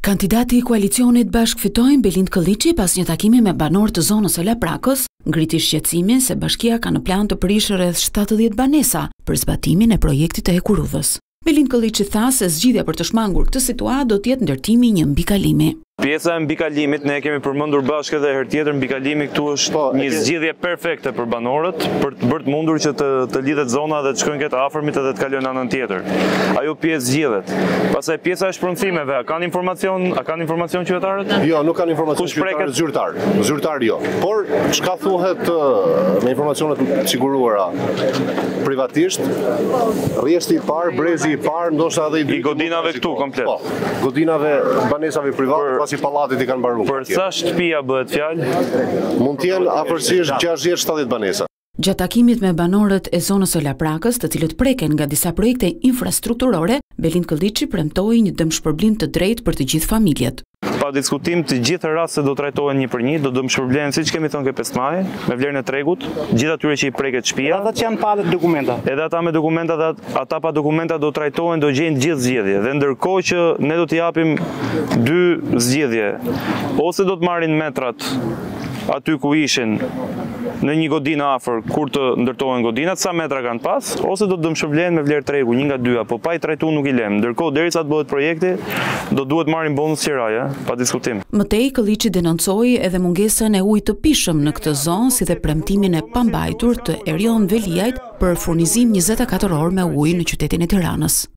Kandidati i koalicionit Bashk Fitojnë Belind Kolliçi pas një takimi me banorë të zonës së Laprakës ngriti shqetësimin se bashkia ka në plan të prishë rreth 70 banesa për zbatimin e projektit të Hekurudhës. Belind Kolliçi tha se zgjidhja për të shmangur këtë situatë do të jetë ndërtimi i një mbikalimi. Pjesa e mbikalimit, ne kemi përmendur bashkë edhe herë tjetër, mbikalimi këtu është një zgjidhje perfekte për banorët, për të bërë mundur që të lidhet zona dhe të shkojnë këtë afërmit edhe të kalojnë anën tjetër. Ajo pjesë zgjidhet. Pastaj pjesa e shpronësimeve, a kanë informacion qytetarët? Jo, nuk kanë informacion qytetarët, zyrtar jo. Por çka thuhet me informacionet siguruara privatisht, rrjesti i parë, brezi i parë, ndoshta edhe i godinave këtu komplet. Po, godinave banesave private pasi pallatit i kanë mbaruar. Për sa shtëpia bëhet fjalë? Mund të jenë afërsisht 60-70 banesa. Gjatë takimit me banorët e zonës së Laprakës, të cilët preken nga disa projekte infrastrukturore, Belind Kolliçi premtoi një dëmshpërblim të drejtë për të gjithë familjet. Pa diskutim të gjithë rastet do trajtohen një për një, do dëmshpërblehen siç kemi thënë ke 5 maj, me vlerën e tregut, gjithë atyre që i preket shtëpia. Ata që janë pa dokumenta. Edhe ata me dokumenta dhe ata pa dokumenta do trajtohen, do gjejnë gjithë zgjedhje. Dhe ndërkohë që ne do t'i japim 2 zgjedhje, ose do të marrin metrat aty ku ishin në një godinë afër kur të ndërtohen godinat, sa metra kanë pas, ose do të dëmshpërblehen me vlerë tregu, një nga dyja, po pa i trajtuar nuk i lëm. Ndërkohë derisa të bëhet projekti, do duhet marrin bonus qiraje, pa diskutim. Mëtej Kolliçi denoncoi edhe mungesën e ujit të pishëm në këtë zonë, si dhe premtimin e pambajtur të Erion Veliajt për furnizim 24 orë me ujë në qytetin e Tiranës.